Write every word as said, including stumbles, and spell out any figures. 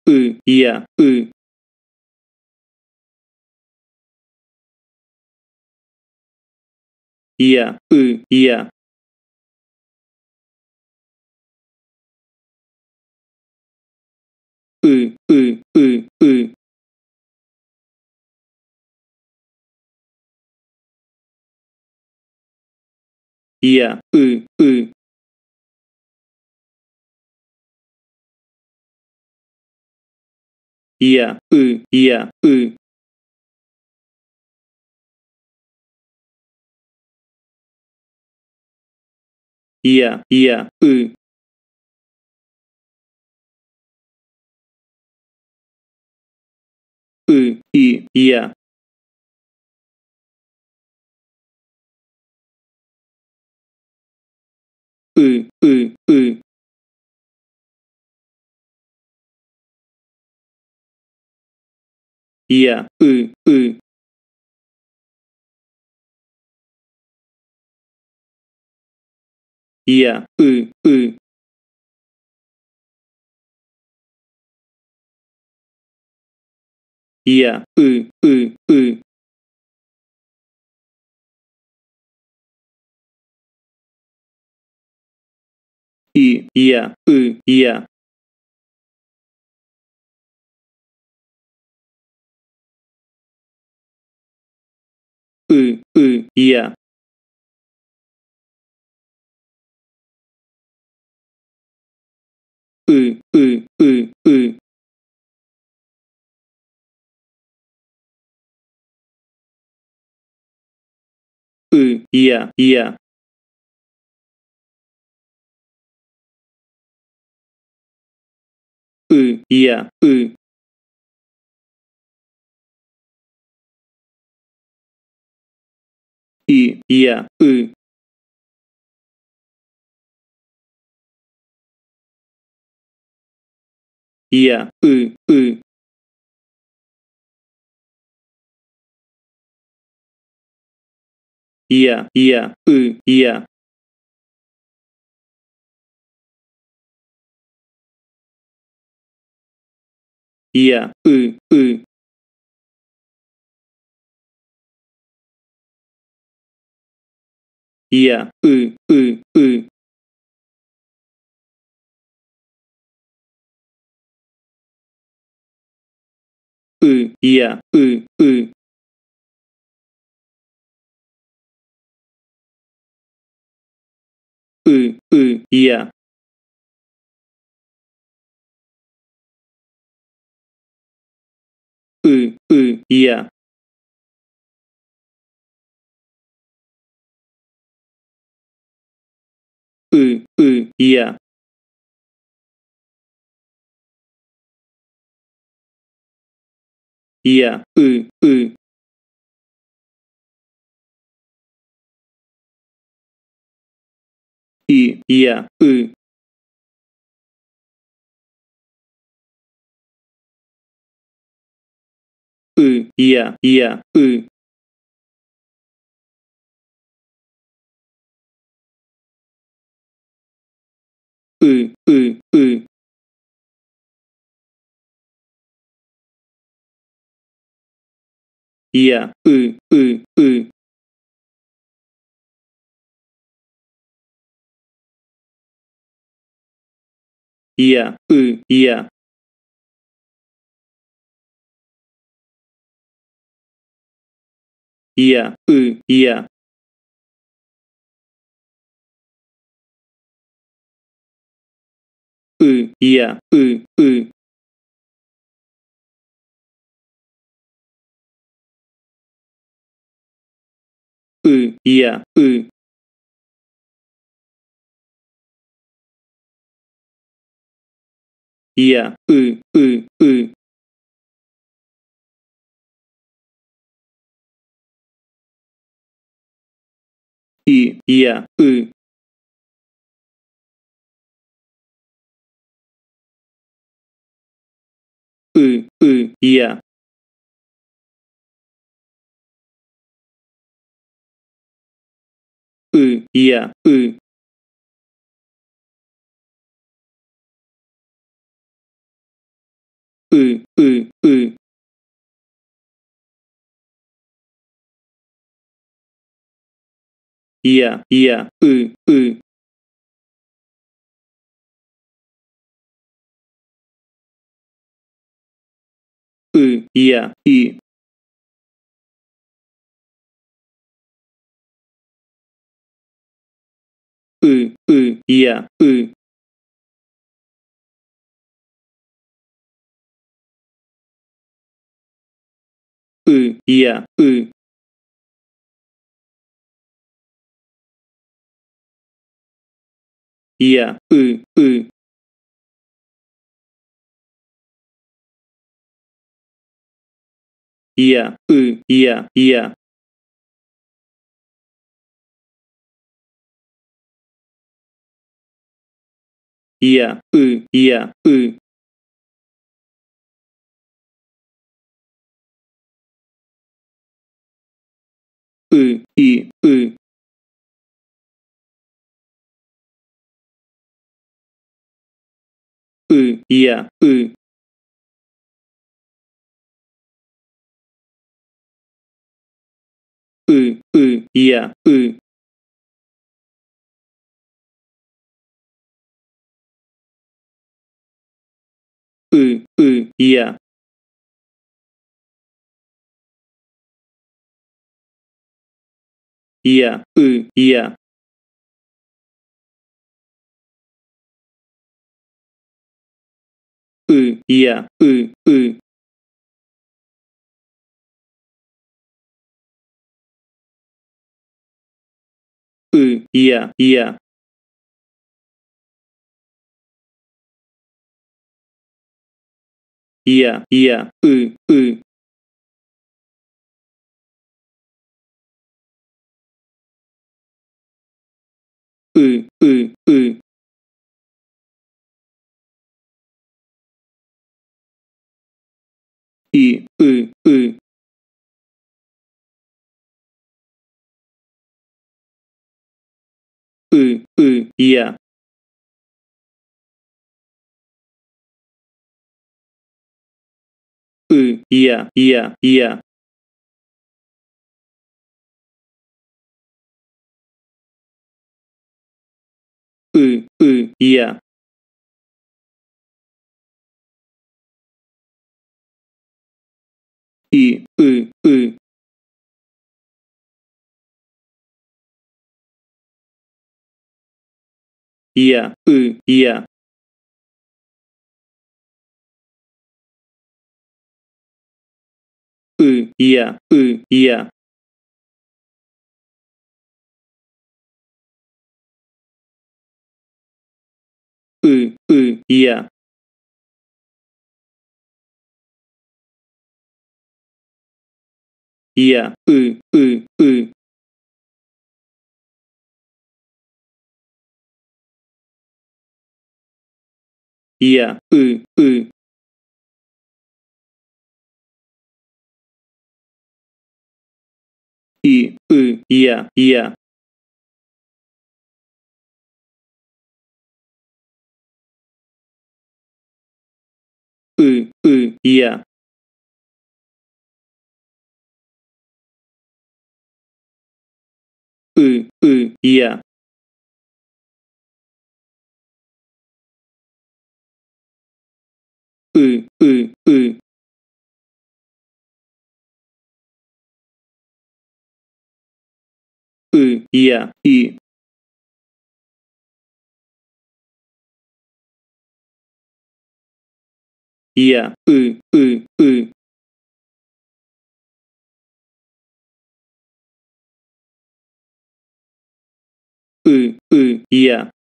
ы, я, ы. Я, ы, я. ы, ы, ы, ы. Я, ы, ы. Я, ы, я, ы. Я, я, ы. ы, и, я. ы, ы, ы. Я, ы, ы. Я, ы, ы. Я, ы, ы, ы. И, я, ы, я. ы, ы, я. ы, ы, ы, ы. ы, я, я. ы, я, ы. И, я, ы. Я, ы, ы. Я, я, ы, я. Я, ы, ы. Я, ы, ы, ы. ы, я, ы, ы. ы, ы, я. ы, ы, я. ы, ы, я. Я, ы, ы. И, я, ы. ы, я, я, ы. ы, ы, ы. Я, ы, ы, ы. Я, ы, я. Я, ы, я. ы, я, ы, ы. ы, я, ы. Я, ы, ы, ы. И, я, ы. ы, ы, я. ы, я, ы. ừ, ừ, ừ. Iya, iya, ừ, ừ. Ừ, iya, i. Ừ, ừ, iya, ừ. Ừ, iya, ừ. Iya, ừ, ừ. Iya, ừ, iya, iya. Iya, ừ, iya, ừ. Ừ, i, ừ. Ừ, iya, ừ. Ừ, ừ, iya, ừ. Ừ, ừ, iya. Iya, ừ, iya. Ừ, iya, ừ, ừ. Ừ, iya, iya. Iya, iya, ừ, ừ. Ừ, ừ, ừ. I, ừ, ừ. Ừ, ừ, iya. Ừ, iya, iya, iya. Ừ, ừ, iya. I, ừ, ừ. Iya, ừ, iya. Ừ, iya, ừ, iya. Ừ, ừ, iya. Iya, ừ, ừ, ừ. Iya, ừ, ừ. I, ừ, iya, iya. Ừ, ừ, iya. Ừ, ừ, iya. Ừ, ừ, ừ. Ừ, iya, i. Iya, ừ, ừ, ừ. Ừ, ừ, iya.